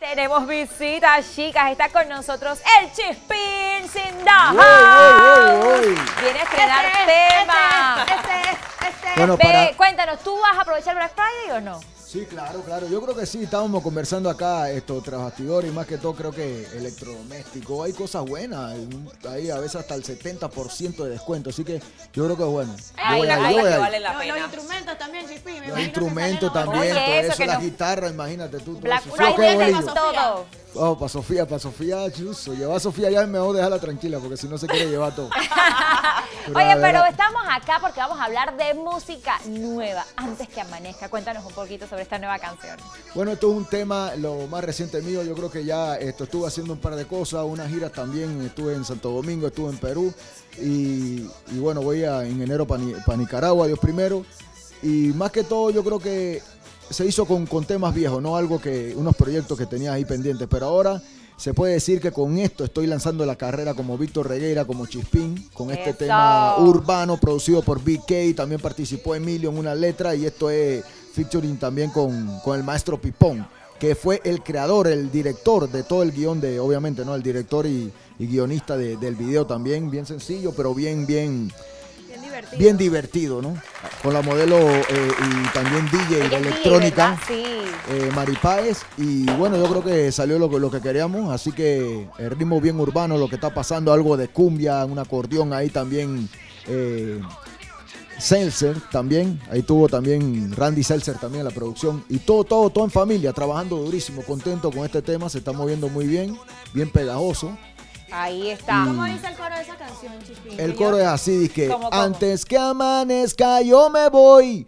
Tenemos visitas, chicas. Está con nosotros el Chispín sin house. Viene a estrenar tema. Bueno, Cuéntanos, ¿tú vas a aprovechar Black Friday o no? Sí, claro. Yo creo que sí, estábamos conversando acá, tras bastidores y más que todo creo que electrodoméstico. Hay cosas buenas, hay a veces hasta el 70% de descuento, así que yo creo que es bueno. Hay una cosa que vale la pena. Los instrumentos también, Chispín. Los instrumentos también, todo eso, las guitarras, imagínate tú. Black Friday tenemos todo. Oh, para Sofía, chuso. Lleva a Sofía ya, es mejor dejarla tranquila porque si no se quiere llevar todo. Oye, pero estamos acá porque vamos a hablar de música nueva. Antes que amanezca, cuéntanos un poquito sobre esta nueva canción. Bueno, esto es un tema, lo más reciente mío. Yo creo que ya estuve haciendo un par de cosas, unas giras también. Estuve en Santo Domingo, estuve en Perú. Y bueno, voy en enero para Nicaragua, Dios primero. Y más que todo, yo creo que se hizo con temas viejos, no unos proyectos que tenías ahí pendientes. Pero ahora se puede decir que con esto estoy lanzando la carrera como Víctor Regueira, como Chispín, con este tema urbano producido por BK. También participó Emilio en una letra y esto es featuring también con el maestro Pipón, que fue el creador, el director de todo el guión obviamente, ¿no? El director y guionista del video también, bien sencillo, pero bien divertido, ¿no? Con la modelo y también DJ de electrónica, Mari Páez. Y bueno, yo creo que salió lo que queríamos, así que el ritmo bien urbano, lo que está pasando, algo de cumbia, un acordeón ahí también. Seltzer también, ahí tuvo también Randy Seltzer también en la producción. Y todo en familia, trabajando durísimo, contento con este tema, se está moviendo muy bien pegajoso. Ahí está. ¿Cómo dice el coro de esa canción, Chispín? El coro es así, dice que ¿Cómo? Antes que amanezca yo me voy,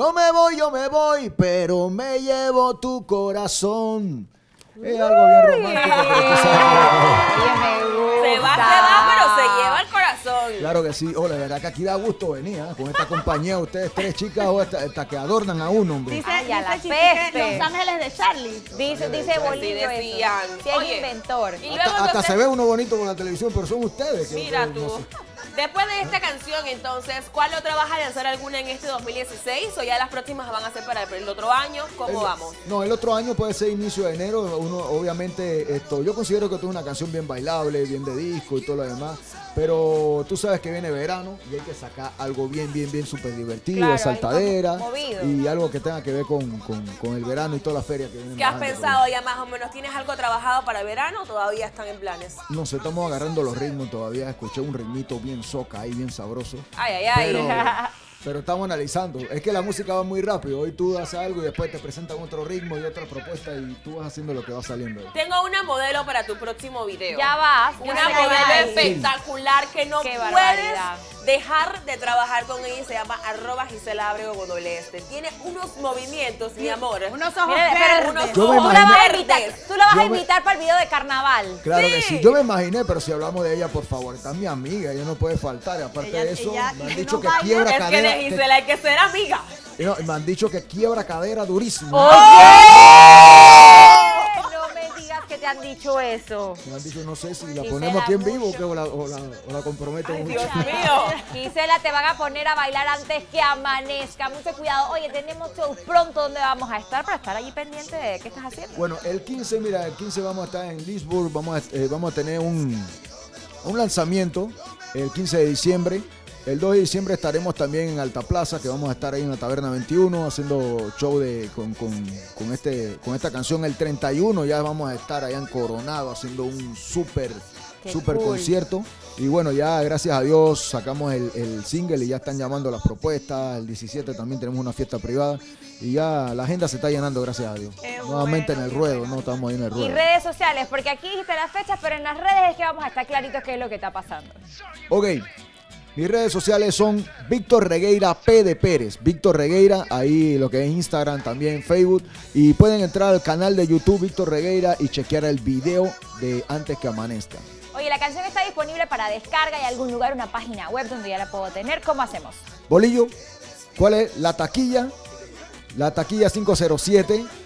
pero me llevo tu corazón. Es algo bien romántico, pero tú sabes. Oye, me gusta. Se va, pero se lleva el corazón. Claro que sí. La verdad que aquí da gusto venir, con esta compañía, ustedes tres chicas, hasta que adornan a uno, hombre. Dice la Chispín peste. que Los Ángeles de Charlie. Dice Bolillo decían. eso. Sí, es Oye, inventor. Y luego Hasta entonces, se ve uno bonito con la televisión, pero son ustedes. mira no tú. sé. Después de esta canción, entonces, ¿cuál otra vas a lanzar alguna en este 2016? ¿O ya las próximas van a ser para el otro año? ¿Cómo vamos? No, el otro año puede ser inicio de enero. Uno, obviamente, yo considero que esto es una canción bien bailable, bien de disco y todo lo demás. Pero tú sabes que viene verano y hay que sacar algo bien súper divertido, Claro, saltadera. algo movido. Y algo que tenga que ver con el verano y toda la feria que viene. ¿Qué has pensado ya más o menos? ¿Tienes algo trabajado para verano o todavía están en planes? No sé, estamos agarrando los ritmos todavía. Escuché un ritmito bien soca ahí, bien sabroso. Ay. Pero estamos analizando. Es que la música va muy rápido. Hoy tú haces algo y después te presentan otro ritmo y otra propuesta y tú vas haciendo lo que va saliendo. Tengo una modelo para tu próximo video. Ya vas. Una modelo espectacular que no Qué puedes barbaridad. dejar de trabajar con ella. Se llama @Gisela Abrego con doble S. Tiene unos movimientos, mi amor. Unos ojos Mira, pero verdes. Yo me tú la vas a invitar, verdes. tú la vas a Yo me- invitar para el video de carnaval. Claro Sí. que sí. Yo me imaginé, pero si hablamos de ella, por favor, está mi amiga, ella no puede faltar. Y aparte Ella- de eso, ella- me han que dicho no que vaya. quiebra Es que cadera. de Gisela hay que ser amiga. Me han dicho que quiebra cadera durísimo. No me digas que te han dicho eso. Me han dicho, no sé si la Gisela, ponemos aquí en vivo mucho. o la comprometen mucho. Dios mío. Gisela, te van a poner a bailar antes que amanezca. Mucho cuidado. Oye, tenemos shows pronto donde vamos a estar para estar allí pendiente de qué estás haciendo. Bueno, el 15 vamos a estar en Lisboa, vamos a tener un lanzamiento el 15 de diciembre. El 2 de diciembre estaremos también en Alta Plaza, que vamos a estar ahí en la Taberna 21 haciendo show con esta canción. El 31 ya vamos a estar allá en Coronado haciendo un súper cool. concierto. Y bueno, ya gracias a Dios sacamos el single y ya están llamando las propuestas. El 17 también tenemos una fiesta privada y ya la agenda se está llenando, gracias a Dios. Nuevamente en el ruedo, ¿no? Estamos ahí en el Y ruedo. redes sociales, porque aquí dijiste las fechas, pero en las redes es que vamos a estar claritos qué es lo que está pasando. Ok, mis redes sociales son Víctor Regueira P de Pérez. Víctor Regueira, ahí lo que es Instagram, también Facebook. Y pueden entrar al canal de YouTube Víctor Regueira y chequear el video de Antes que amanezca. Oye, la canción está disponible para descarga y algún lugar, una página web donde ya la puedo tener. ¿Cómo hacemos? Bolillo, ¿cuál es la taquilla? La taquilla 507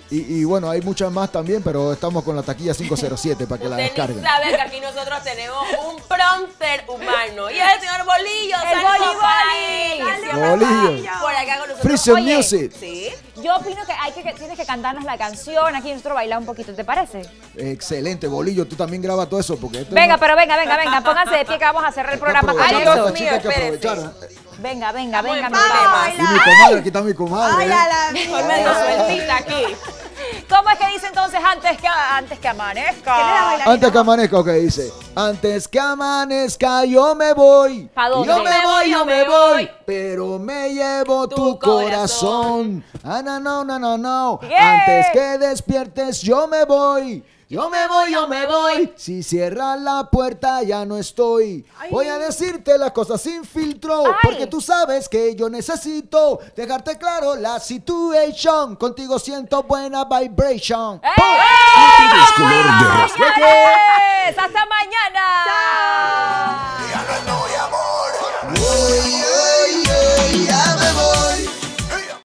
Y bueno, hay muchas más también, pero estamos con la taquilla 507 para que la Usted descarguen. ni sabe que aquí nosotros tenemos un prompter humano. Y es el señor Bolillo. El saludos Boli, para Boli. él. Bolillo. Por acá con nosotros. Frisian Oye, Music. Sí. Yo opino que tienes que cantarnos la canción, aquí nosotros bailar un poquito, ¿te parece? Excelente, Bolillo. Tú también grabas todo eso. Porque esto Venga, es pero venga, pónganse de pie que vamos a cerrar el programa con Ay, aprovechar, Dios eso. las mío, chicas que espérese. aprovechar. Venga, mi Vamos en papá. problemas. Y mi comadre, aquí está mi comadre. Ay, a la Estoy medio sueltita aquí. ¿Cómo es que dice entonces antes que amanezca? Antes que amanezca, ok, dice. Antes que amanezca, yo me voy. ¿Pa' dónde? Yo me voy. Pero me llevo tu corazón. Ah, no. Yeah. Antes que despiertes, yo me voy. Yo me voy. Si cierras la puerta, ya no estoy. Voy a decirte las cosas sin filtro. Ay. Porque tú sabes que yo necesito dejarte claro la situation. Contigo siento buena vibration. ¡Eh! Tienes color de rosa. ¡Señores! ¡Hasta mañana! Chao.